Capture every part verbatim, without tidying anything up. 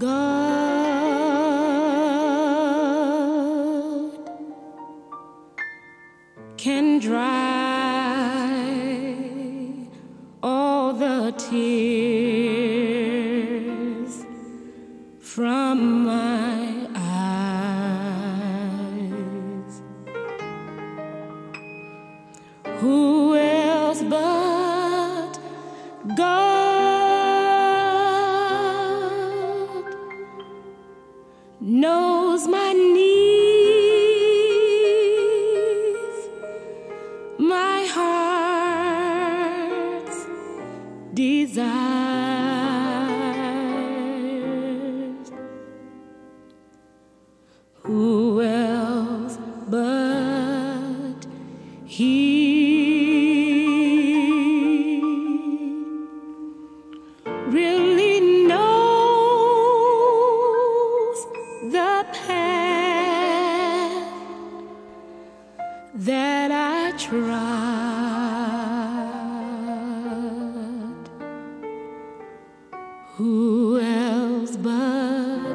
God can dry all the tears from my eyes. Who else but God knows my needs, my heart's desires? Who else but He really knows the path that I trod? Who else but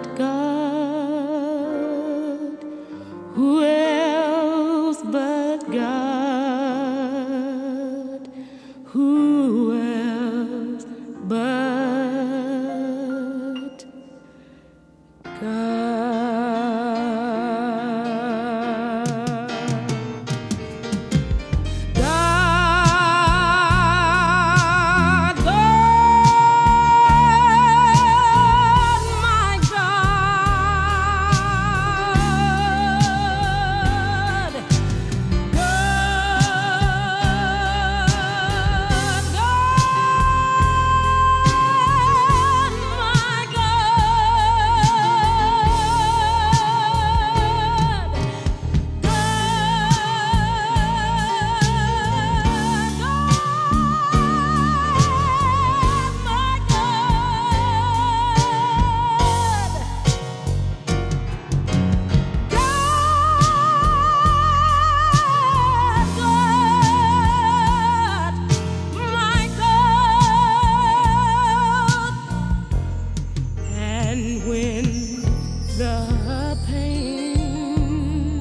God? Who else but God? Who else but God? The pain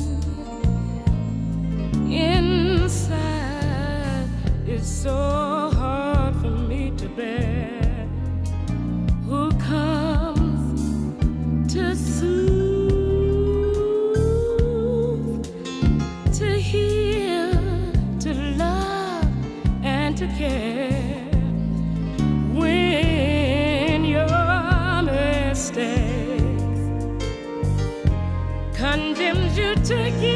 inside is so hard for me to bear. Who comes to soothe, to heal, to love, and to care when your mistake condemns you to give